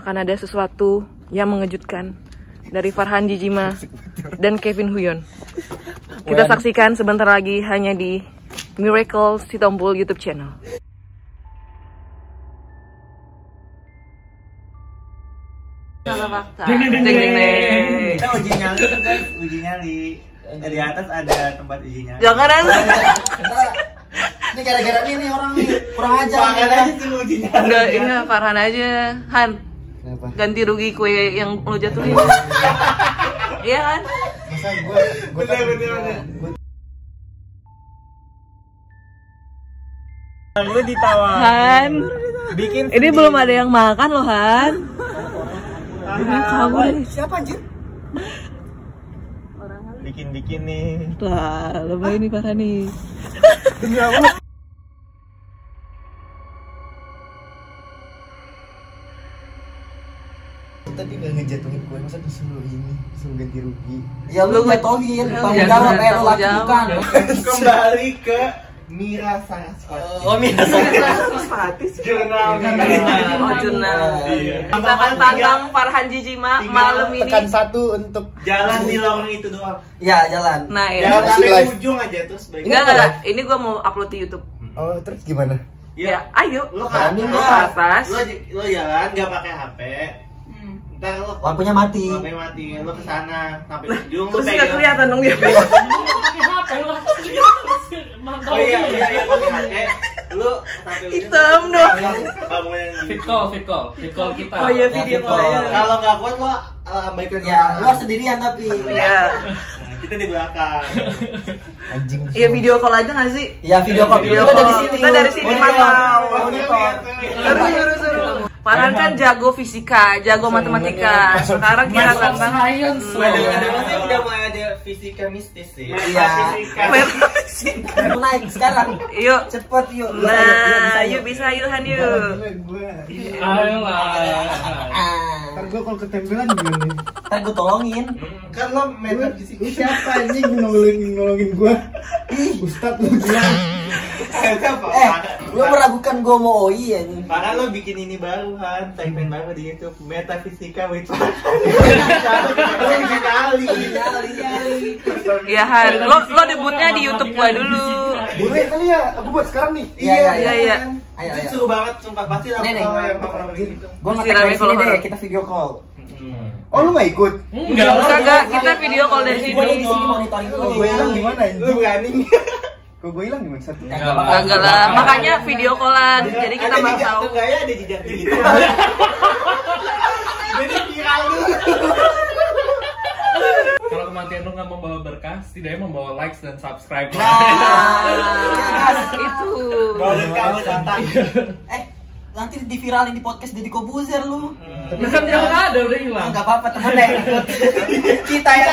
akan ada sesuatu yang mengejutkan dari Farhan Jijima dan Kevin Huyon. Kita saksikan sebentar lagi hanya di Miracle Sitompul YouTube channel. Ding ding ding. Kita uji nyali tuh guys, uji nyali. Di atas ada tempat uji nyali. Jangan aja. Ini gara-gara ini orang nih kurang ajar. Pakai aja sih uji nyali. Enggak, ini Farhan aja. Han, ganti rugi kue yang lo jatuhin. Iya kan? Masa gue lu ditawa. Han, Bikin ini belum ada yang makan loh Han. Ini kabur. Siapa anjir? Bikin nih. Wah, lebay ini Farhan nih. Demi Allah. Tadi nggak ngejatuhin kue, masa disuruh ganti rugi. Ya lu jatuhin, tanggung jawab, lu lakukan. Kembali ke Mira Saraswati. Oh, Mira Saraswati. Jurnal. Oh, jurnal. Kita akan tantang Farhan Jijima malam ini. Tekan 1 untuk jalan di lorong itu doang. Ya, jalan. Nah, ya. Jangan sampai ujung aja terus. Enggak. Ini gua mau upload di YouTube. Oh, terus gimana? Ya, ayo. Lo kan ke atas. Lo jalan nggak pakai HP. Ntar lo Lampunya mati. Lo kesana sampai ujung. Terus nggak kelihatan dong dia. Oh iya pakai HP. Lo sampai hitam dong. Fit call kita. Oh iya, video call ya. Kalau nggak kuat lo abaikan. Ya, lu harus sendirian tapi. Iya. Kita di belakang. Anjing. Iya, video call aja nggak sih? Ya, video call. Kita dari sini mantau. Seru. Farhan kan jago fisika, jago matematika. Sekarang kita tantang science. Udah mulai ada fisika mistis sih. Iya. Naik sekarang. Yuk, Cepet yuk. nah, yuk bisa yuk Han yuk. Ayolah. Ntar gue kalau ketempelan gimana? Ntar gue tolongin. Kan lo metafisika. Siapa anjing nolongin gue? Ustadz lo bilang. Lu meragukan gue mau OI ya nih. Makanya lo bikin ini baru Han, tagline baru di YouTube, metafisika with Iya Han, lo debutnya di YouTube gua dulu. Boleh kali ya, aku buat sekarang nih. Iya. Ayo. Itu seru banget, sumpah pasti lah. Nih. Gue Mesti ngetek rame dari sini kalau deh, kita video call. Oh lu gak ikut? Enggak, kita video call dari sini. Gue di sini monitoring Kok gue hilang gimana? Lu berani? Kok gue hilang gimana satu? Enggak lah, makanya video callan. Jadi kita baru tahu. Enggak ya, ada jejak digital. Jadi viral dulu. Kalau kematian lu nggak membawa berkah, setidaknya membawa likes dan subscribe. Itu. Boleh kamu datang. Nanti diviralin di podcast Deddy Kobuzer lu. Kan dia nggak ada, udah hilang. Enggak apa-apa, temen deh. Kita ya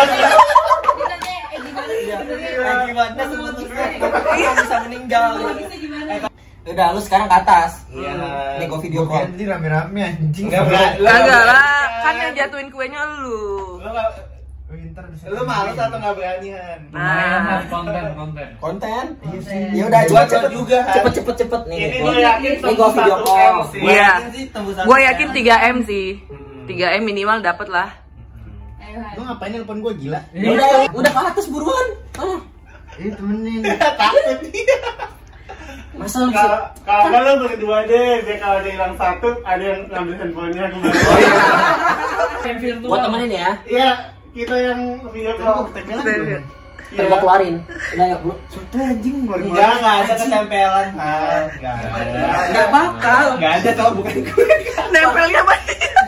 gimana sebelum kita bisa meninggal. Udah, lu sekarang ke atas. Iya. Nih gua video call. Nanti rame-rame anjing. Enggak lah, kan yang jatuhin kuenya lu. Lu malu atau nggak beranian? Nah, konten. Ya udah Cepet juga. Cepet nih. Ini gue yakin Ini gua video call. iya. Gua yakin 3M sih. 3M minimal dapet lah. Lu ngapain nelpon gue gila? Udah ke atas buruan. Temenin. Takut dia. Masa lu Kalau lo berdua deh, biar kalau ada hilang satu, ada yang ngambil handphonenya kembali. Gua temenin ya. Iya, kita yang video call. Ntar gua keluarin. Udah yuk, bro. Anjing enggak ada ketempelan. Enggak bakal. Enggak ada tau, bukan gue. Nempelnya apa?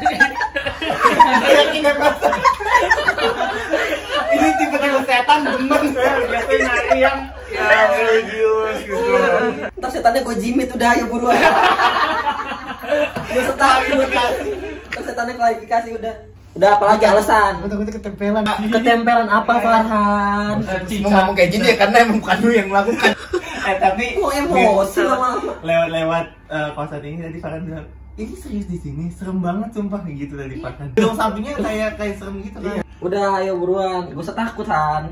Ini tipe-tipe setan bener. Biasanya nyari yang religius gitu. Ntar setannya gua jimit udah, ayo buruan. Gua setannya Ntar setannya klarifikasi udah. Udah, apalagi alasan? Gue takutnya ketempelan. Ketempelan apa Farhan? Mau ngomong kayak gini ya karena emang bukan lu yang melakukan. Tapi Kok emosi lama-lama? lewat kosan ini tadi Farhan bilang, ini serius di sini, serem banget sumpah gitu tadi Farhan. Dong sampingnya kayak serem gitu kan. Udah, ayo buruan. Gak usah takut, Han.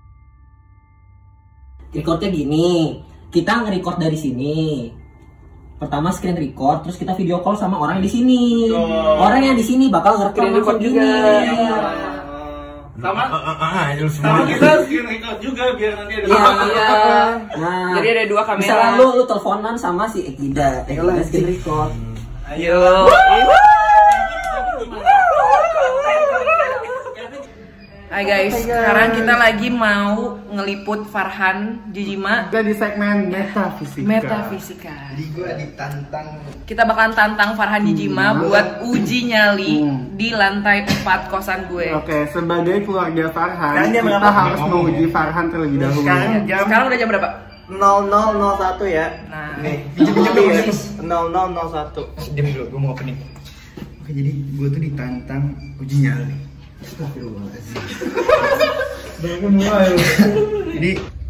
Recordnya gini. Kita nge-record dari sini. pertama screen record, terus kita video call sama orang di sini. Oh. Orang yang di sini bakal ngerekam Screen record langsung juga. gini. Sama kita screen record juga biar nanti ada Iya. Nah, jadi ada 2 kamera. Misalnya lu teleponan sama si Ekida screen record. Ayo. Hai guys, sekarang kita lagi mau ngeliput Farhan Jijima Kita di segmen metafisika. Metafisika. Jadi gue ditantang. Kita bakalan tantang Farhan Jijima buat uji nyali di lantai 4 kosan gue. Oke, sebagai keluarga Farhan, Sekarang jam kita berapa? harus menguji Farhan terlebih dahulu. Sekarang udah jam berapa? 0001 ya. Nah, Nih, pinjem ya. 0001. Diam dulu, gue mau opening. Oke, jadi gue tuh ditantang uji nyali. Astagfirullahaladzim. Baru mulai. Jadi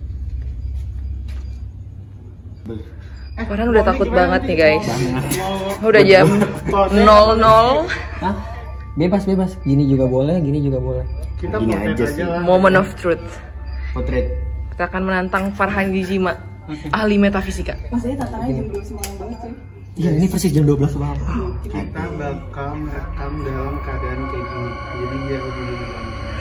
Farhan udah takut banget nih guys. Udah jam 00. Hah? Bebas. Gini juga boleh, gini juga boleh. Kita Gini potret aja aja sih. lah. Moment of truth. potret. Kita akan menantang Farhan Jijima, ahli metafisika. Iya, ini persis jam 12 banget. Kita bakal merekam dalam keadaan kayak gini. Jadi biar lebih nyaman.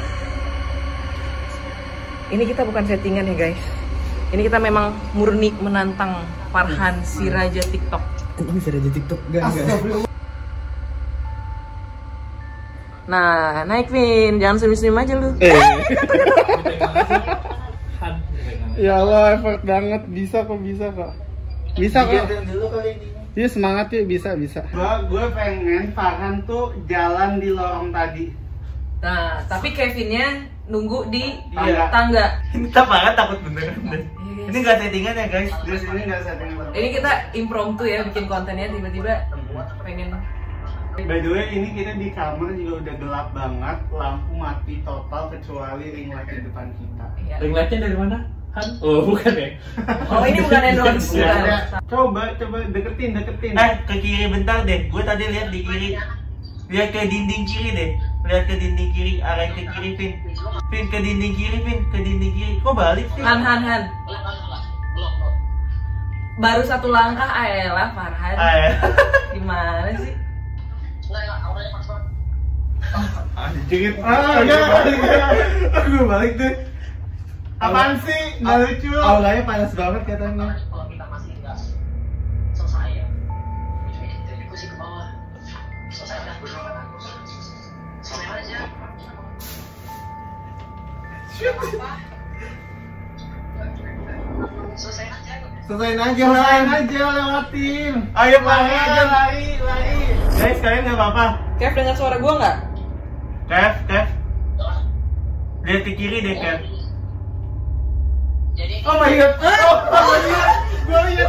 Ini kita bukan settingan ya guys. Ini kita memang murni menantang Farhan si raja TikTok. Ini bisa aja TikTok enggak? Nah, naik Vin, jangan senyum-senyum aja lu. Ya Allah, effort banget. Bisa kok. Bisa kok. Dulu kali ini. Iya, semangat yuk, bisa. Gue pengen Farhan tuh jalan di lorong tadi. Nah, tapi Kevinnya nunggu di Iya. tangga. Ini tak banget takut beneran deh. Ini enggak settingan ya guys. Terus ini nggak setting. Ini kita impromptu ya bikin kontennya, tiba-tiba pengen. By the way, ini kita di kamar juga udah gelap banget, lampu mati total kecuali ring light di depan kita. Ya. Ring lightnya dari mana? Han? Oh, bukan ya? Oh, ini bukan endorse. Ya, coba deketin. Ke kiri bentar deh. Gue tadi lihat di kiri. Lihat ke dinding kiri deh. Lihat ke dinding kiri, arah ke kiri, Vin. Vin ke dinding kiri, Vin. Ke dinding kiri. Kok balik sih? Han. Baru 1 langkah ayolah Farhan. Ya. Gimana sih? Dikit. Enggak. Gue balik deh. Apaan sih? Nggak lucu. Aulanya panas banget katanya. Kalau kita masih nggak selesai ya, jadi kursi ke bawah. Selesai aja. Selesaiin aja. Selesain aja, lewatin. Ayo Lari aja, lari. lari. Guys, kalian nggak apa-apa. Kev, dengar suara gua nggak? Kev. Lihat ke kiri deh, Kev. Jadi Oh my god. Gue lihat.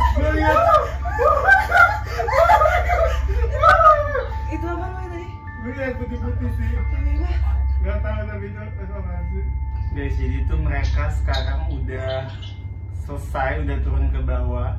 Itu apa namanya tadi? Gue lihat putih-putih sih. Gak tahu tapi itu apaan sih. Guys, jadi tuh mereka sekarang udah selesai, udah turun ke bawah.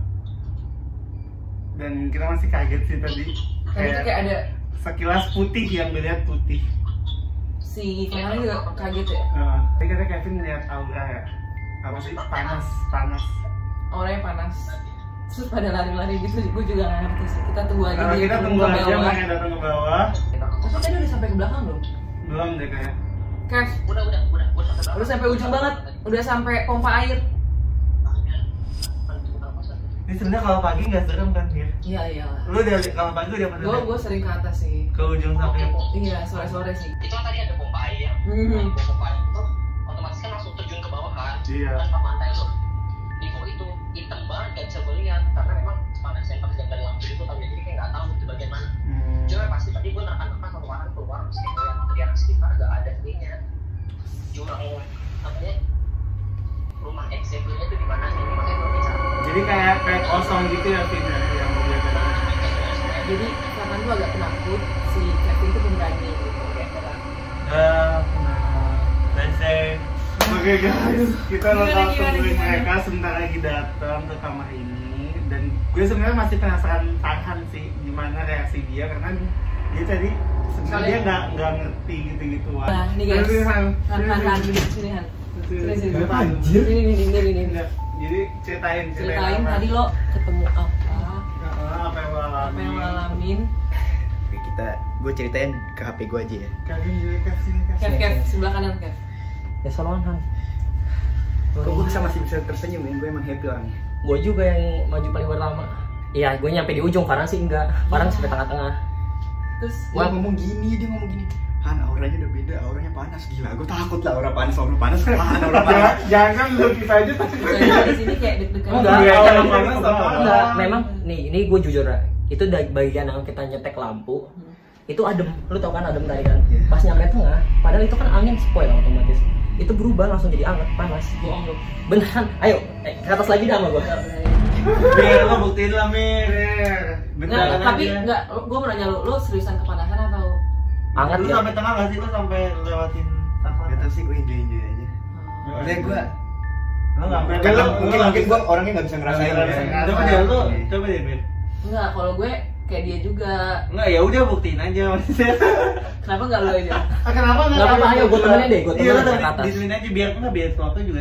Dan kita masih kaget sih tadi. Tadi tuh kayak ada sekilas putih yang dilihat putih. si Farhan juga kaget ya. Tadi kata Kevin lihat aura ya. Apa sih? Panas. Orangnya panas. Terus pada lari-lari gitu, gue juga gak ngerti sih. Kita tunggu aja dia Kita turun tunggu ke aja bawah. mereka datang ke bawah. Tapi tadi udah sampai ke belakang belum? Belum deh kayak. Kev, udah sampai ujung banget. Udah sampai pompa air. Ini sebenarnya kalau pagi nggak serem kan, Mir? Iya iyalah. Lu udah kalau pagi udah pernah lihat? Gue sering ke atas sih. Ke ujung sampai Iya, sore-sore sih. itu kan tadi ada pompa air. Hmm. Pompa air itu otomatis kan langsung terjun ke bawah kan. Iya. Tanpa pantai tuh. Di bawah itu hitam banget, gak bisa gue lihat karena memang panasnya pas dari lampu itu tapi jadi kayak nggak tahu itu bagian mana. Cuma pasti tadi gue nahan satu orang keluar terus kayak ngeliat di arah sekitar gak ada ininya. Jurang namanya rumah eksekutifnya itu di mana sih? Ini makanya gue bisa. Jadi kayak kosong gitu ya Vin ya, yang dia tadi. Jadi Farhan tuh agak penakut, si Kevin tuh pemberani gitu kayak orang. Oke guys, kita bakal Gimana? tungguin mereka sebentar lagi datang ke kamar ini. Dan gue sebenarnya masih penasaran Farhan sih gimana reaksi dia karena dia tadi sebenarnya nggak ngerti gitu-gituan. Nah, nih guys. Sini, Han. Han, Sini. sini Han. Sini. Sini. Anjir. Ini. Enggak. Jadi ceritain Ceritain apa? tadi lo ketemu apa? Amin. Oke, gue ceritain ke HP gue aja ya. Kev, sebelah kanan Kev. Ya soalnya kan. Kok gue masih bisa tersenyum ya? Gue emang happy orangnya. Gue juga yang maju paling pertama. Iya, gue nyampe di ujung, Farhan sih enggak. Farhan sampai tengah-tengah. Terus Dia ngomong gini, Han, auranya udah beda, auranya panas. Gila, gue takut lah aura panas. Han, aura panas. Jangan lu kita aja di sini kayak deg-degan. Enggak, memang ini gue jujur ya. Itu dari bagian yang kita nyetek lampu. Itu adem, lu tau kan adem tadi kan? Iya. Pas nyampe tengah, padahal itu kan angin spoil otomatis. Itu berubah langsung jadi anget, panas. Bohong lu. Beneran, ayo ke atas lagi dah sama gue. Biar lo buktiin lah Mir. Nggak, tapi nggak, gue mau nanya lu seriusan kepanasan atau? Anget Lu ya? sampai tengah gak sih? Lu sampai lewatin apa? Gak tau sih, gue enjoy aja. Maksudnya gue Lu nggak mungkin gue orangnya nggak bisa ngerasain. Coba deh lu, coba deh Mir. Enggak, kalau gue kayak dia juga. Enggak, ya udah buktiin aja maksudnya. Kenapa nggak lu aja? Kenapa Nggak apa-apa, ayo gue temenin deh, gue Iya, temenin ke atas. di sini aja biar suatu juga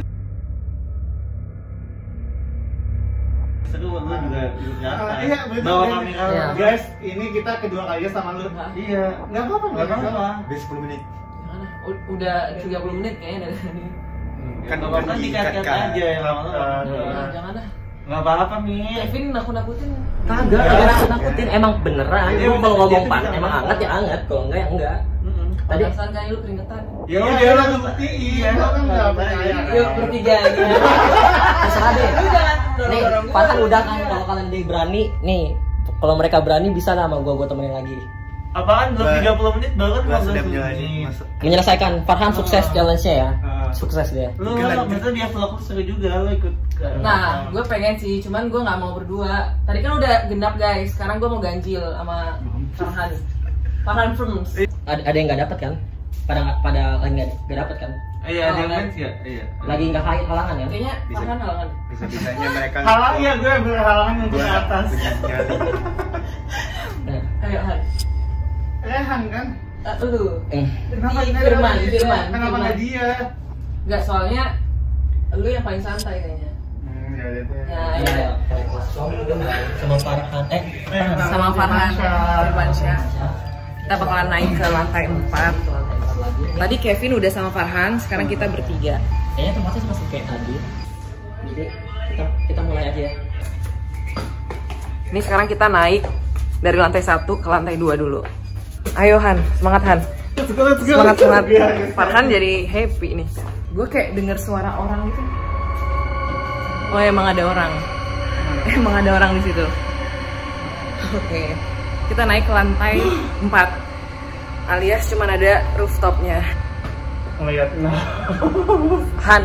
seru, lu juga Iya, bener. bawa kamera. Iya. Guys, ini kita kedua kalinya sama lu. Iya, nggak apa-apa. Biar 10 menit. Gimana? Udah 30 menit kayaknya dari tadi. Kan Nggak apa-apa, dikat-kat aja ya lama-lama. Jangan dah. Nggak apa-apa Mir. Kevin nakut-nakutin. Kagak, kagak nakut-nakutin. Emang beneran. Iya, Gue kalau ngomong dia pan, bisa emang ngomong. anget ya anget. Kalau enggak ya enggak. Tadi perasaan kayak lu keringetan. Ya udah lu buktiin. Lu kan nggak percaya. Yuk bertiga aja. Terserah deh. Lu jangan Nih, dorong-dorong gua. Farhan udah kan kalau kalian dia berani, nih. Kalau mereka berani bisa lah sama gue temenin lagi. Apaan? Belum 30 menit banget Gue belum sudah 10 menjalani menit. masa. Menyelesaikan Farhan sukses challenge-nya ya. Sukses dia. Lu Mungkin lanjut. maksudnya dia vlog lu seru juga lu ikut. Nah, gue pengen sih, cuman gue nggak mau berdua. Tadi kan udah genap guys, sekarang gue mau ganjil sama Farhan. Farhan Films. Ada yang nggak dapat kan? Pada lagi nggak dapat kan? Iya, dia kan sih. Iya. Lagi nggak halangan ya? Kayaknya Farhan halangan. Bisa-bisanya mereka Halang ya gue berhalangan untuk ke atas. nyali. Nah, Ayo Han. Rehan kan? Lu. Kenapa Firman. Kenapa nggak dia? Nggak, soalnya lu yang paling santai kayaknya. Ya udah deh. Ya, iya, ya. sama Farhan. Sama Farhan Firmansyah. Kita bakalan naik ke lantai 4. Tadi Kevin udah sama Farhan, sekarang kita bertiga. Kayaknya tempatnya masih kayak tadi. Jadi kita mulai aja ya. Ini sekarang kita naik dari lantai 1 ke lantai 2 dulu. Ayo Han, semangat Han. Semangat. Farhan jadi happy nih. Gue kayak denger suara orang gitu. Oh emang ada orang. Emang ada orang di situ. Oke. Kita naik ke lantai 4. Alias cuman ada rooftopnya. Ngeliat Han.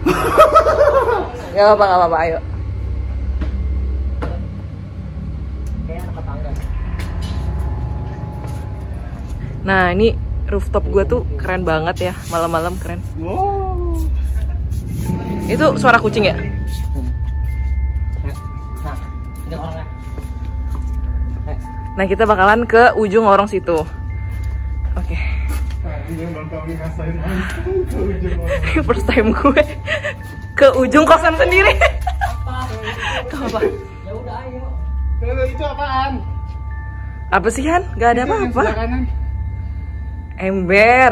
Gak apa-apa, ayo. Kayak anak tetangga. Nah ini rooftop gue tuh keren banget ya, malam-malam keren. Wow. Itu suara kucing ya? Nah, ini orangnya. Nah kita bakalan ke ujung lorong situ. Oke. Ini bakal ngerasain ke ujung orang. First time gue ke ujung kosan sendiri. Apa? Ya udah ayo. Itu apaan? Apa sih Han? Gak ada Itu yang sebelah apa-apa. kanan. Ember.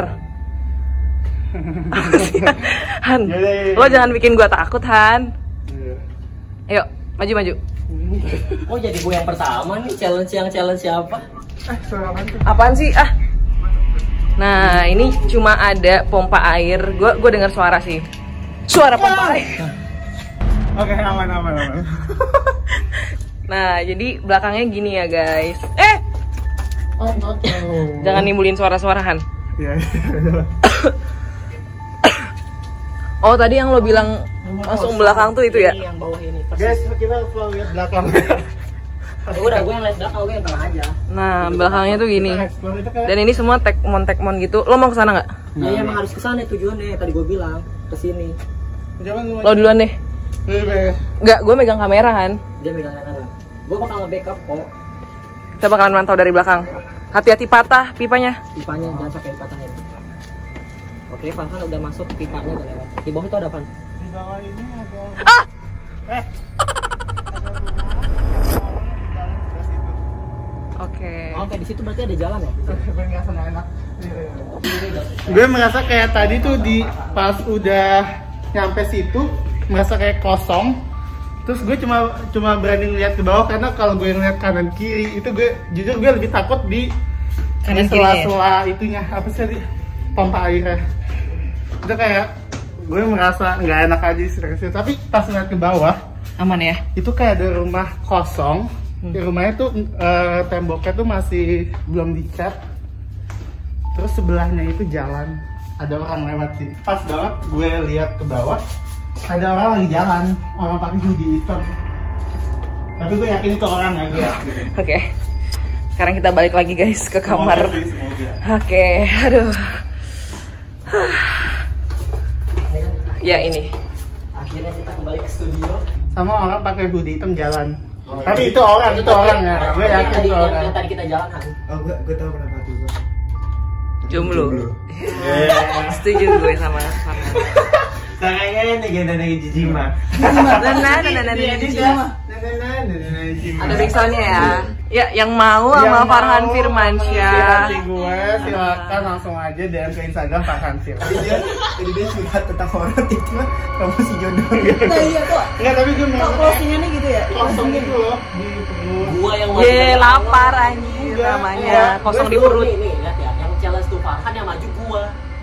Apa sih, Han? Han, Yaudah. lo jangan bikin gue takut Han. Iya. Ayo, maju. Oh jadi gue yang pertama nih challenge siapa? Suara apaan tuh? Apaan sih? Ah. Nah ini cuma ada pompa air. Gue dengar suara sih. Suara pompa air. Oke, aman. Nah jadi belakangnya gini ya guys. Oh. Jangan nimbulin suara-suarahan. Iya. Oh tadi yang lo bilang masuk belakang tuh itu ya? Ini yang bawah ini. Guys, kita vlog lihat belakang. Ya udah gue yang lihat belakang, gue yang tengah aja. Nah belakangnya tuh gini. Explore itu kan. Dan ini semua tekmon gitu. Lo mau kesana nggak? Iya emang harus kesana tujuannya. Tadi gue bilang kesini. Jangan lu. Lo duluan deh. Nggak, gue megang kamera Han. Dia megang kanan. Gue bakal nge-backup kok. Kita bakalan mantau dari belakang. Hati-hati patah pipanya. Pipanya jangan sampai dipatahin. Oke, Farhan udah masuk, pipanya udah lewat. Di bawah itu ada apa? Di bawah ini ada. Ah! Oke. Oke, di situ berarti ada jalan ya? Gue ngerasa nggak enak. Gue merasa kayak tadi tuh di pas udah nyampe situ merasa kayak kosong. Terus gue cuma berani lihat ke bawah karena kalau gue ngeliat kanan kiri itu gue jujur gue lebih takut di Kanan sela-sela itunya apa sih tadi pompa airnya. Itu kayak gue merasa nggak enak aja di situ. Tapi pas ngeliat ke bawah Aman ya? itu kayak ada rumah kosong. Di rumahnya tuh temboknya tuh masih belum dicat. Terus sebelahnya itu jalan, ada orang lewat sih. Pas banget gue lihat ke bawah, ada orang lagi jalan, orang pakai hoodie hitam. Tapi gue yakin itu orang ya, gue yakin. Oke. Sekarang kita balik lagi guys ke kamar. Semoga sih, semoga. Oke, aduh. Ya ini. Akhirnya kita kembali ke studio. Sama orang pakai hoodie hitam jalan. Tapi itu orang ya. Gue yakin itu orang. Yang tadi kita jalan, Han. Oh, gue tahu kenapa tuh. Jomblo. Setuju gue sama Farhan. Kayaknya ini gendana jijima. Ada backsoundnya ya. Ya, yang mau sama Farhan Firmansyah. Nanti gue silakan langsung aja DM ke Instagram Farhan Fir. Jadi dia curhat tentang horor itu lah, kamu si jodoh. Nah iya kok. Enggak, tapi gue mau Closingannya gitu ya? kosong gitu loh di perut. Gua yang Ye, lapar anjir namanya. Kosong di perut. Nih, lihat ya. Yang challenge tuh Farhan, yang maju gua.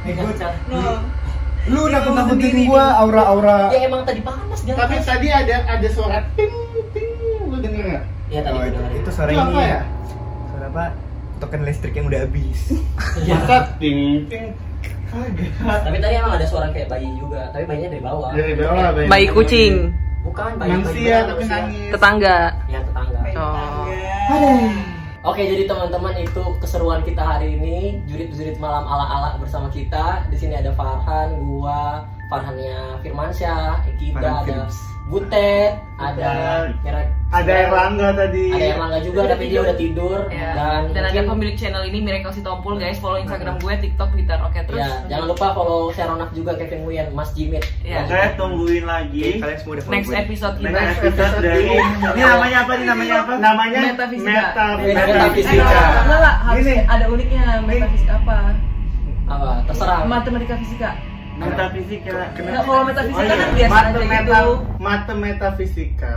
Lu nakut-nakutin gua aura-aura. Ya emang tadi panas jangan. Tapi tadi ada suara ting ting, lu denger nggak? Iya tadi Oh, benar. itu suara Itu ini apa ya? ya? Suara apa? Token listrik yang udah habis. Masa ting ting kagak. Tapi tadi emang ada suara kayak bayi juga, tapi bayinya dari bawah. Dari bawah Bayi kucing, Bukan bayi manusia tapi nangis. tetangga. Ya tetangga. Oh. Oke, jadi teman-teman itu keseruan kita hari ini, jurit-jurit malam ala-ala bersama kita. Di sini ada Farhan, gua, Farhannya Firmansyah, kita Farhan ada Films. Butet, ada merek Ada Erlangga tadi. Ada Erlangga juga, tapi dia udah tidur. Ya. Dan ada mungkin- pemilik channel ini Miracle Sitompul guys, follow Instagram gue, TikTok, Twitter. Oke, terus. Ya, jangan lupa follow Seronaf juga, Kevin Nguyen, Mas Jimit. Ya. Oke, tungguin lagi. Kalian semua udah follow Next gue. episode kita. Next episode dari ini namanya apa? Namanya Metafisika. Metafisika. Enggak lah, harus Gini. ada uniknya. Metafisika apa? Apa? Terserah. Matematika fisika. Metafisika. Enggak, kalau metafisika kan biasa aja gitu. Mata metafisika.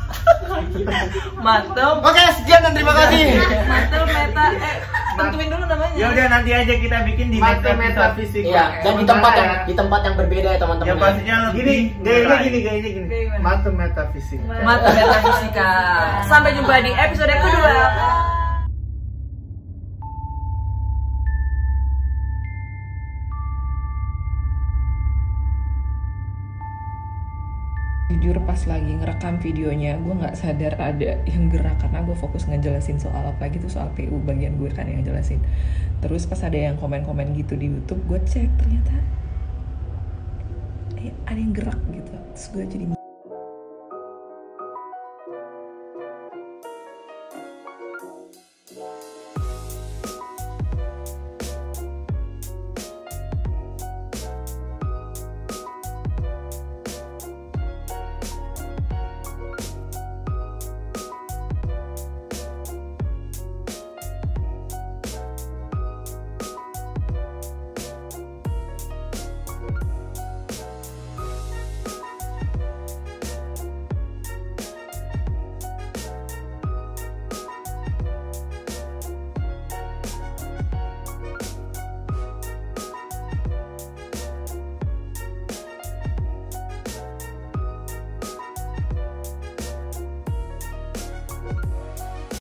Matem. Oke, sekian dan terima kasih. Matem meta. Tentuin dulu namanya. Ya udah nanti aja kita bikin di metafisika. Iya, dan di tempat yang berbeda ya teman-teman. Ya pastinya gini, gayanya gini. Gimana? Mata metafisika. Matem metafisika. Sampai jumpa di episode kedua. Jujur pas lagi ngerekam videonya gue nggak sadar ada yang gerak karena gue fokus ngejelasin soal apa gitu, soal PU bagian gue kan yang jelasin. Terus pas ada yang komen-komen gitu di YouTube, gue cek ternyata ada yang gerak gitu. Terus gue jadi